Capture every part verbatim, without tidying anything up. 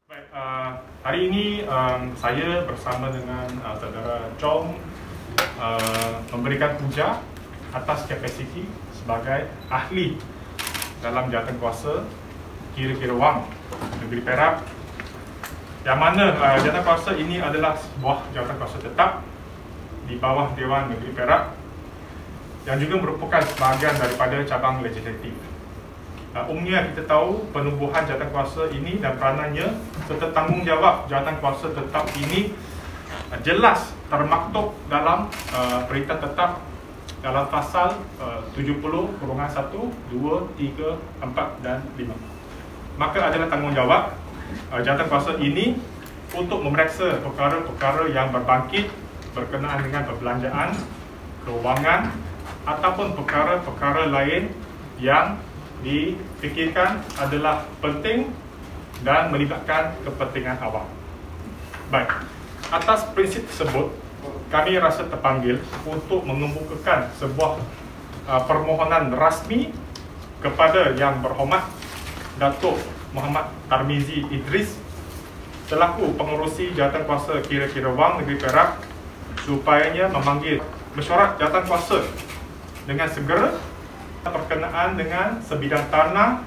Baik, uh, hari ini um, saya bersama dengan uh, saudara Chong uh, memberikan puja atas kapasiti sebagai ahli dalam jawatankuasa kira-kira wang negeri Perak, yang mana uh, jawatankuasa ini adalah sebuah jawatankuasa tetap di bawah Dewan Negeri Perak yang juga merupakan sebahagian daripada cabang legislatif. Uh, umumnya kita tahu penubuhan jawatankuasa ini dan peranannya serta tanggungjawab jawatankuasa tetap ini uh, jelas termaktub dalam uh, perintah tetap dalam pasal uh, tujuh puluh kurungan satu, dua, tiga, empat dan lima. Maka adalah tanggungjawab uh, jawatankuasa ini untuk memeriksa perkara-perkara yang berbangkit berkenaan dengan perbelanjaan, kewangan ataupun perkara-perkara lain yang difikirkan adalah penting dan melibatkan kepentingan awam. Baik, atas prinsip tersebut, kami rasa terpanggil untuk mengemukakan sebuah uh, permohonan rasmi kepada Yang Berhormat Datuk Muhammad Tarmizi Idris selaku pengerusi jawatankuasa kira-kira wang negeri Perak supayanya memanggil mesyuarat jawatankuasa dengan segera berkenaan dengan sebidang tanah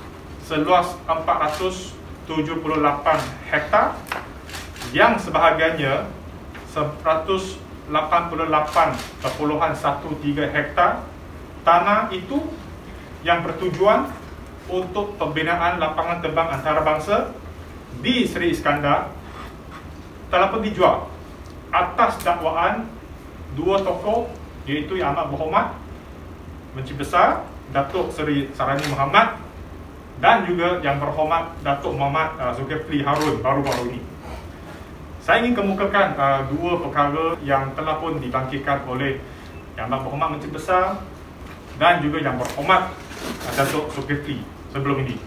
seluas empat ratus tujuh puluh lapan hektar yang sebahagiannya seratus lapan puluh lapan perpuluhan satu tiga hektar tanah itu yang bertujuan untuk pembinaan lapangan terbang antarabangsa di Seri Iskandar telah pun dijual atas dakwaan dua tokoh, iaitu Yang Amat Berhormat Menteri Besar Datuk Seri Sarani Muhammad dan juga Yang Berhormat Datuk Muhammad uh, Zulkifli Harun baru-baru ini. Saya ingin kemukakan uh, dua perkara yang telah pun dibangkitkan oleh Yang Berhormat Menteri Besar dan juga Yang Berhormat uh, Datuk Zulkifli sebelum ini.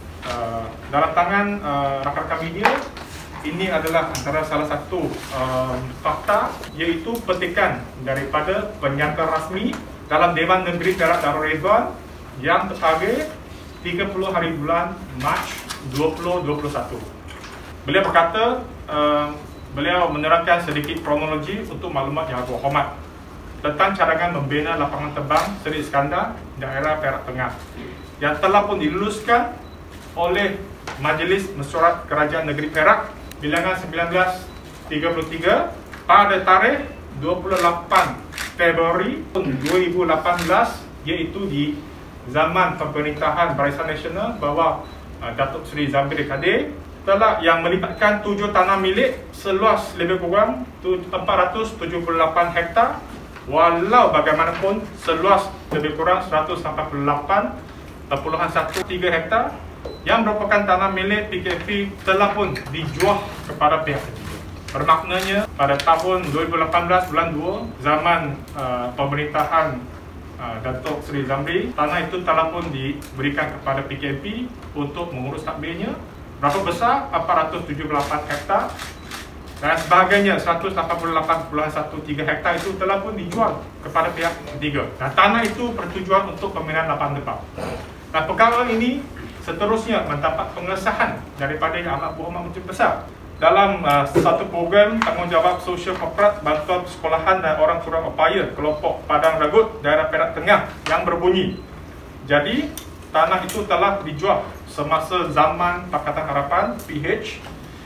Uh, dalam tangan uh, rakan-rakan media, ini adalah antara salah satu uh, fakta, iaitu petikan daripada penyangka rasmi dalam Dewan Negeri Perak Darul Ridwan yang tertarikh tiga puluh hari bulan Mac dua ribu dua puluh satu. Beliau berkata, uh, beliau menerangkan sedikit kronologi untuk maklumat Yang Berhormat tentang cadangan membina lapangan terbang Seri Iskandar daerah Perak Tengah yang telah pun diluluskan oleh Majlis Mesyuarat Kerajaan Negeri Perak bilangan seribu sembilan ratus tiga puluh tiga pada tarikh dua puluh lapan Februari dua ribu lapan belas, iaitu di zaman pemerintahan Barisan Nasional bawah uh, Datuk Seri Zambir Kadir, telah yang melibatkan tujuh tanah milik seluas lebih kurang empat ratus tujuh puluh lapan hektar, walau bagaimanapun seluas lebih kurang seratus lapan puluh lapan perpuluhan satu tiga hektar yang merupakan tanah milik P K P telah pun dijual kepada pihak ketiga. Bermaknanya pada tahun dua ribu lapan belas bulan dua, zaman uh, pemerintahan uh, Datuk Seri Zamri, tanah itu telah pun diberikan kepada P K P untuk mengurus tadbirnya. Berapa besar? empat ratus tujuh puluh lapan hektar, dan sebahagiannya seratus lapan puluh lapan perpuluhan satu tiga hektar itu telah pun dijual kepada pihak ketiga. Dan tanah itu bertujuan untuk pembinaan lapangan terbang. Dan perkara ini seterusnya mendapat pengesahan daripada Yang Amat Berhormat Menteri Besar dalam uh, satu program tanggungjawab sosial korporat bantuan sekolahan dan orang kurang upaya kelompok Padang Ragut daerah Perak Tengah yang berbunyi, jadi tanah itu telah dijual semasa zaman Pakatan Harapan P H.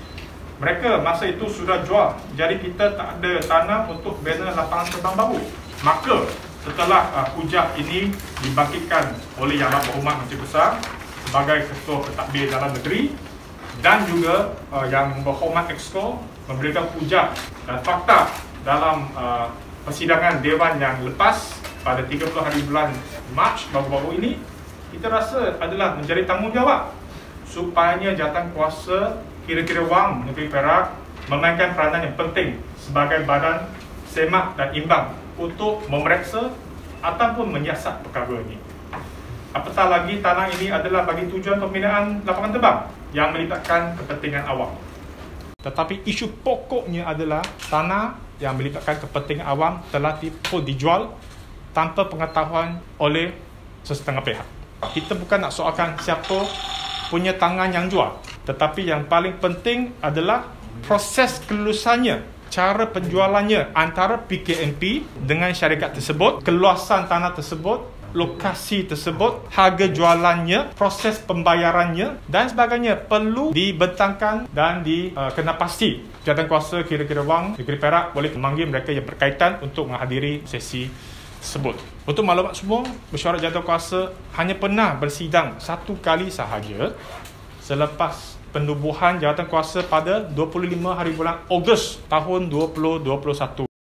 Mereka masa itu sudah jual, jadi kita tak ada tanah untuk bina lapangan terbang baru. Maka setelah uh, hujah ini dibangkitkan oleh Yang Amat Berhormat Menteri Besar sebagai Ketua Pentadbir Dalam Negeri dan juga uh, Yang Berhormat Exco memberikan puja dan fakta dalam uh, persidangan Dewan yang lepas pada tiga puluh hari bulan Mac baru-baru ini, kita rasa adalah menjadi tanggungjawab supaya jawatankuasa kira-kira wang negeri Perak memainkan peranan yang penting sebagai badan semak dan imbang untuk memeriksa ataupun menyiasat perkara ini. Apatah lagi tanah ini adalah bagi tujuan pembinaan lapangan terbang yang melibatkan kepentingan awam. Tetapi isu pokoknya adalah tanah yang melibatkan kepentingan awam telah pun dijual tanpa pengetahuan oleh sesetengah pihak. Kita bukan nak soalkan siapa punya tangan yang jual, Tetapi yang paling penting adalah proses kelulusannya, cara penjualannya antara P K M P dengan syarikat tersebut, keluasan tanah tersebut, lokasi tersebut, harga jualannya, proses pembayarannya dan sebagainya perlu dibentangkan dan dikena uh, pasti. Jawatankuasa kira-kira wang negeri Perak boleh memanggil mereka yang berkaitan untuk menghadiri sesi tersebut. Untuk maklumat semua, mesyuarat jawatankuasa hanya pernah bersidang satu kali sahaja selepas penubuhan jawatankuasa pada dua puluh lima hari bulan Ogos tahun dua ribu dua puluh satu.